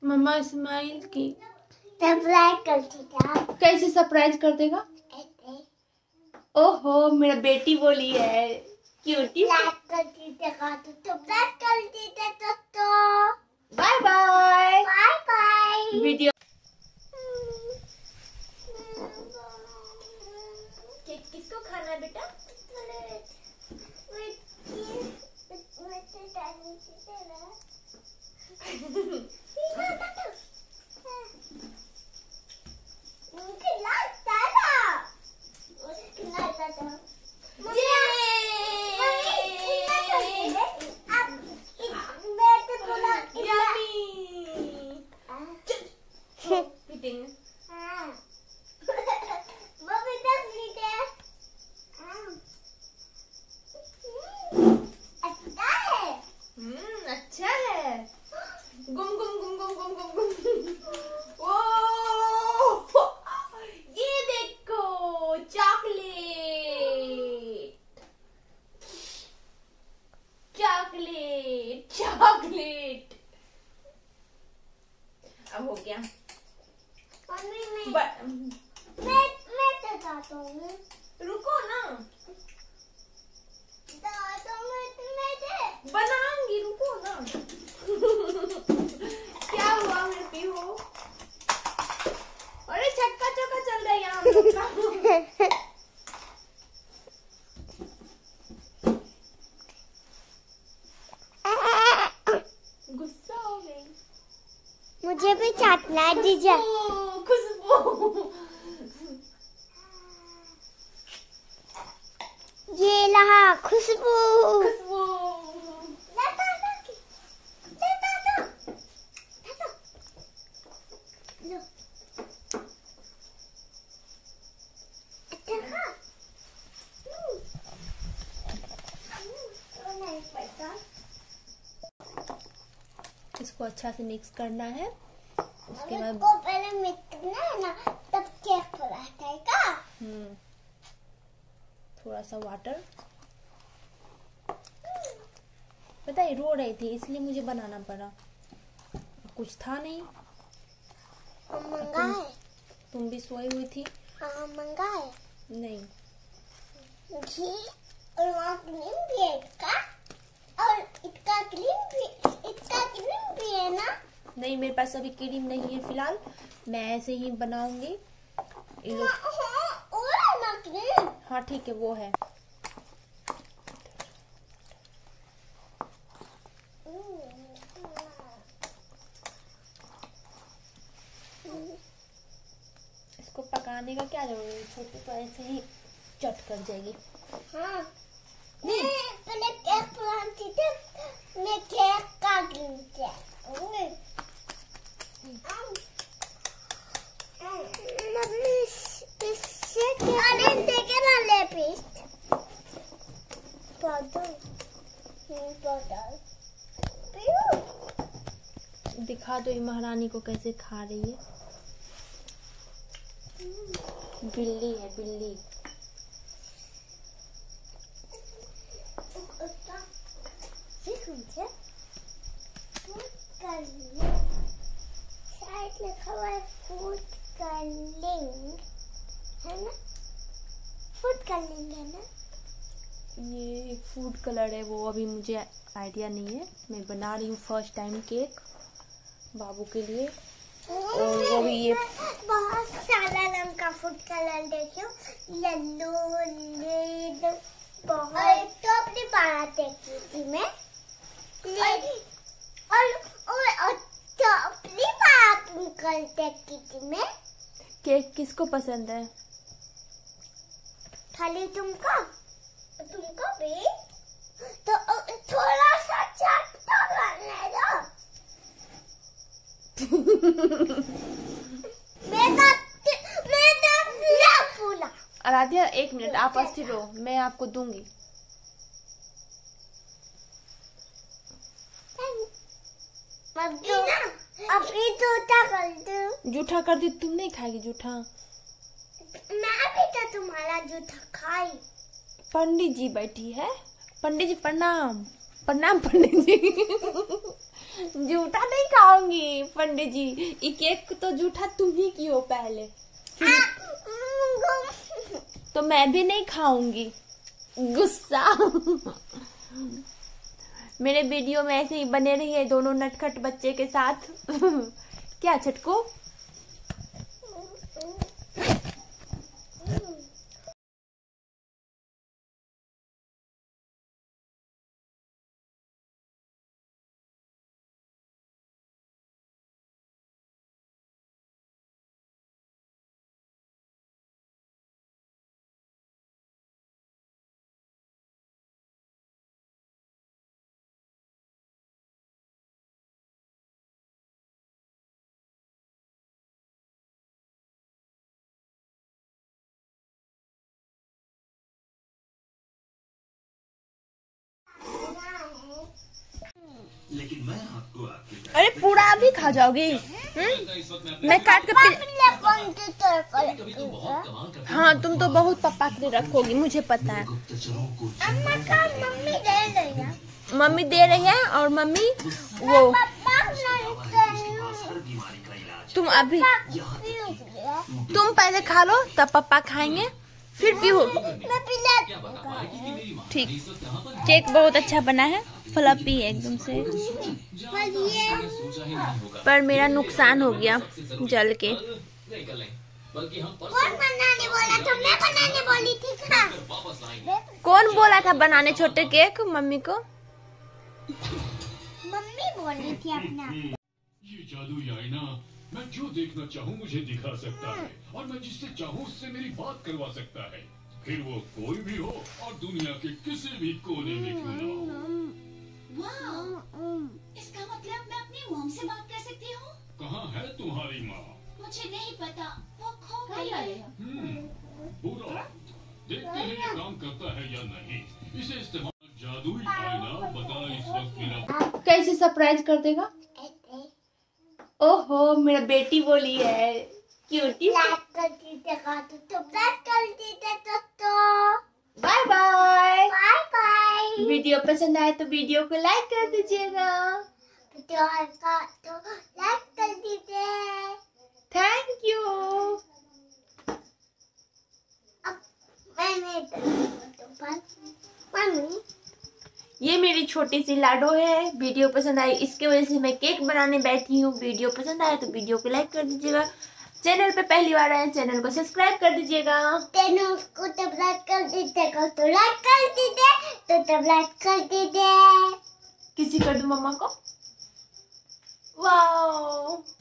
मम्मा smile की surprise करती था। कैसे सरप्राइज कर देगा? ओहो मेरा बेटी बोली है क्यूटी। करती था तो सरप्राइज करती थे दोस्तों। Bye bye bye bye. Video cake किसको खाना है बेटा? अच्छा है। गुम गुम गुम गुम गुम गुम गुम। ओ ये देखो चॉकलेट चॉकलेट चॉकलेट। अब हो गया। मम्मी मैं बताता हूँ। रुको ना बनाऊंगी, रुको ना। क्या हुआ मेरे पीहू? अरे छक्का चौका चल रहा है यहाँ हम लोग का। गुस्सा हो गई। मुझे भी चाटना दीजिए। खुशबू ये रहा खुशबू। खुशबू इसको अच्छा से मिक्स करना है। उसके बाद पहले मिक्स करना है ना, तब केक बनाता है का? थोड़ा सा वाटर। पता है रो रही थी इसलिए मुझे बनाना पड़ा, कुछ था नहीं। मंगा है। तुम भी सोई हुई थी। मंगा है नहीं घी और वहाँ क्रीम भी है इसका, और इसका क्रीम भी है ना। नहीं मेरे पास अभी क्रीम नहीं है फिलहाल, मैं ऐसे ही बनाऊंगी। और है ना क्रीम। हाँ ठीक है वो है। इसको पकाने का क्या जरूरत है, छोटी तो ऐसे ही चट कर जाएगी। हाँ पहले केक बनाती थी मैं, केक का क्रीम किया। दिखा दो ये महारानी को कैसे खा रही है। बिल्ली है बिल्ली। शायद लिखा हुआ है फूड कलरिंग है ना, फूड कलरिंग है ना। ये फूड कलर है वो अभी मुझे आइडिया नहीं है। मैं बना रही हूँ फर्स्ट टाइम केक बाबू के लिए, और वो भी ये बहुत सारा रंग का फूड कलर देखियो, येलो रेड बहुत। तो अपनी बारात देखी थी मैं, और तो अपनी बारात निकल देखी थी मैं। केक किसको पसंद है? खाली तुमको भी तो थोड़ा सा चाट तो करने दो। आराध्या एक मिनट आप अस्थिर रहो, मैं आपको दूंगी। अभी जूठा कर दो। जूठा कर दी, तुम नहीं खाएगी जूठा। मैं भी तो तुम्हारा जूठा खाई। पंडित जी बैठी है। पंडित जी प्रणाम। प्रणाम पंडित जी। जूठा नहीं खाऊंगी पंडित जी, ये केक तो जूठा तुम ही की हो पहले, तो मैं भी नहीं खाऊंगी। गुस्सा। मेरे वीडियो में ऐसे ही बने रहिए दोनों नटखट बच्चे के साथ। क्या छटको? लेकिन मैं आपको अरे पूरा अभी खा जाओगी? मैं काट के हाँ, तुम तो बहुत पप्पा के लिए रखोगी, मुझे पता है। मम्मी दे रही है और मम्मी वो तुम अभी तुम पहले खा लो, तब पापा खाएंगे, फिर पीहू। ठीक। केक बहुत अच्छा बना है, फ्लफी है एकदम से, पर मेरा नुकसान हो गया जल के। कौन बनाने बोला था? मैं बनाने बोली थी क्या? कौन बोला था बनाने छोटे केक? मम्मी को। मम्मी बोली थी अपना। ये जादुई आईना, मैं जो देखना चाहूँ मुझे दिखा सकता है, और मैं जिससे चाहूँ उससे मेरी बात करवा सकता है, फिर वो कोई भी हो और दुनिया के किसी भी कोने में क्यों न हो। इसका मतलब मैं अपनी मॉम से बात कर सकती हूँ? कहाँ है तुम्हारी माँ? मुझे नहीं पता, वो खो गई है। पूरा देखते हैं ये काम करता है या नहीं। इसे इस्तेमाल जादुई आईना बता इस वक्त मेरा कैसे सरप्राइज कर देगा? ओहो, मेरा बेटी बोली है क्यूटी। लाइक कर दीजिए तो लाइक कर दीजिए दोस्तों। Bye bye. Bye bye. Video पसंद आए तो वीडियो को लाइक कर दीजिएगा। वीडियो का तो लाइक कर दीजिए। Thank you. अब मैंने मम्मी, ये मेरी छोटी सी लाडो है, वीडियो पसंद आई इसके वजह से मैं केक बनाने बैठी हूँ। वीडियो पसंद आए तो वीडियो को लाइक कर दीजिएगा। चैनल पे पहली बार आए चैनल को सब्सक्राइब कर दीजिएगा। उसको तो लाइक कर दीजिएगा, तो लाइक कर दीजिए, तो लाइक कर दीजिए। किसी कर दूं मम्मा को? वाओ।